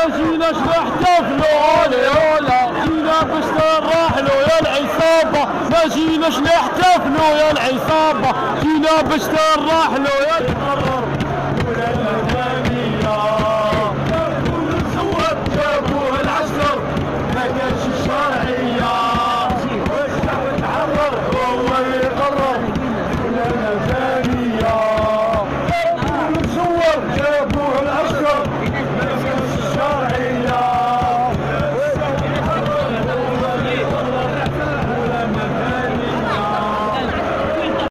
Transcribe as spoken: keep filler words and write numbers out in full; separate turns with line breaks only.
ما جيناش نحتفلوا هولي هولا، جينا باش نرحلوا يا العصابة، ما جيناش نحتفلوا يا العصابة، جينا باش نرحلوا يا